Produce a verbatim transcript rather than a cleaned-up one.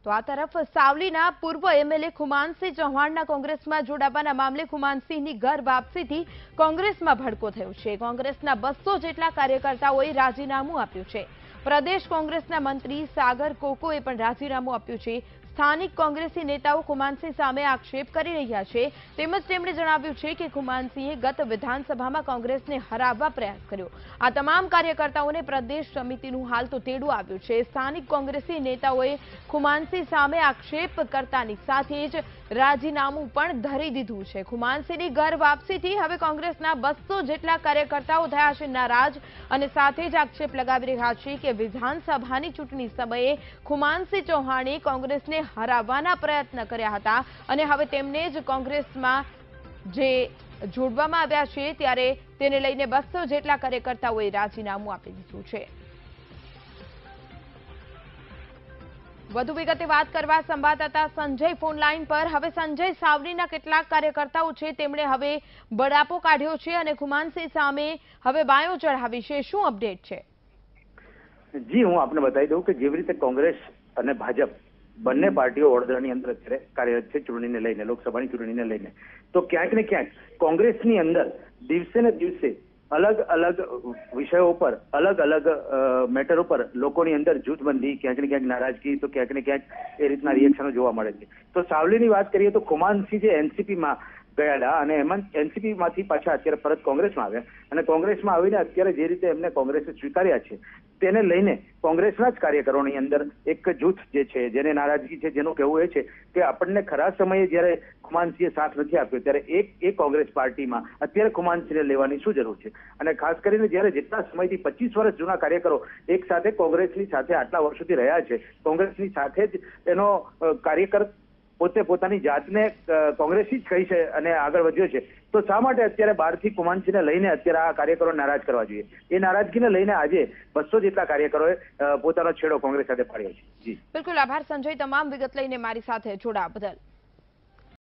તો આ તરફ સાવલીના પૂર્વ એમએલએ ખુમાનસિંહ ચૌહાણના કોંગ્રેસમાં જોડાવાના મામલે ખુમાનસિંહની ઘર વાપસીથી કોંગ્રેસમાં ભડકો થયો છે। કોંગ્રેસના બસો જેટલા કાર્યકર્તાઓએ રાજીનામું આપ્યું છે। પ્રદેશ કોંગ્રેસના મંત્રી સાગર કોકોએ પણ રાજીનામું આપ્યું છે। સ્થાનિક કોંગ્રેસી નેતાઓ ખુમાનસિંહ સામે આક્ષેપ કરી રહ્યા છે। તેમજ તેમણે જણાવ્યું છે કે ખુમાનસિંહે ગત વિધાનસભામાં કોંગ્રેસને હરાવવા પ્રયાસ કર્યો। આ તમામ કાર્યકર્તાઓને પ્રદેશ સમિતિનું હાલ તો તેડું આવ્યું છે। સ્થાનિક કોંગ્રેસી નેતાઓએ ખુમાનસિંહ સામે આક્ષેપ કરતાની સાથે જ રાજીનામું પણ ધરી દીધું છે। ખુમાનસિંહની ઘર વાપસીથી હવે કોંગ્રેસના બસો જેટલા કાર્યકર્તાઓ થયા છે નારાજ અને સાથે જ આક્ષેપ લગાવી રહ્યા છે કે વિધાનસભાની ચૂંટણી સમયે ખુમાનસિંહ ચૌહાણે કોંગ્રેસને હરાવવાના પ્રયત્ન કર્યા હતા અને હવે તેમને જ કોંગ્રેસમાં જે જોડવામાં આવ્યા છે ત્યારે તેને લઈને બસો જેટલા કાર્યકર્તાઓએ રાજીનામું આપી દીધું છે। વધુ વિગતે વાત કરવા સંવાદદાતા સંજય ફોન લાઈન પર। હવે સંજય, સાવલીના કેટલાક કાર્યકર્તાઓ છે તેમણે હવે બળાપો કાઢ્યો છે અને ખુમાનસિંહ સામે હવે બાયો ચઢાવી છે, શું અપડેટ છે? જી, હું આપને બતાવી દઉં કે જેવી રીતે કોંગ્રેસ અને ભાજપ બંને પાર્ટીઓ વડોદરાની અંદર અત્યારે કાર્યરત છે ચૂંટણીને લઈને, લોકસભાની ચૂંટણીને લઈને, તો ક્યાંક ને ક્યાંક કોંગ્રેસની અંદર દિવસે ને દિવસે અલગ અલગ વિષયો પર અલગ અલગ મેટર ઉપર લોકોની અંદર જૂથબંધી, ક્યાંક ને ક્યાંક નારાજગી, તો ક્યાંક ને ક્યાંક એ રીતના રિએક્શનો જોવા મળે છે। તો સાવલીની વાત કરીએ તો ખુમાનસિંહ જે એનસીપીમાં ગયેલા અને એમાં એનસીપી માંથી પાછા અત્યારે પરત કોંગ્રેસમાં આવ્યા અને કોંગ્રેસમાં આવીને અત્યારે જે રીતે એમને કોંગ્રેસે સ્વીકાર્યા છે તેને લઈને કોંગ્રેસના જ કાર્યકરોની અંદર એક જૂથ જે છે, જેને નારાજગી છે, જેનું કહેવું એ છે કે આપણને ખરા સમયે જ્યારે ખુમાનસિંહે સાથ નથી આપ્યો ત્યારે એક એક કોંગ્રેસ પાર્ટીમાં અત્યારે ખુમાનસિંહને લેવાની શું જરૂર છે। અને ખાસ કરીને જ્યારે જેટલા સમયથી પચીસ વર્ષ જૂના કાર્યકરો એક સાથે કોંગ્રેસની સાથે આટલા વર્ષોથી રહ્યા છે, કોંગ્રેસની સાથે જ એનો કાર્યકર પોતે પોતાની જાતને કોંગ્રેસી જ કહી છે અને આગળ વધ્યો છે, તો શા માટે અત્યારે બહારથી ખુમાનસિંહને લઈને અત્યારે આ કાર્યકરો નારાજ કરવા જોઈએ? એ નારાજગીને લઈને આજે બસો જેટલા કાર્યકરોએ પોતાનો છેડો કોંગ્રેસ સાથે પાડ્યો છે। જી બિલકુલ, આભાર સંજય, તમામ વિગત લઈને મારી સાથે જોડાવા બદલ।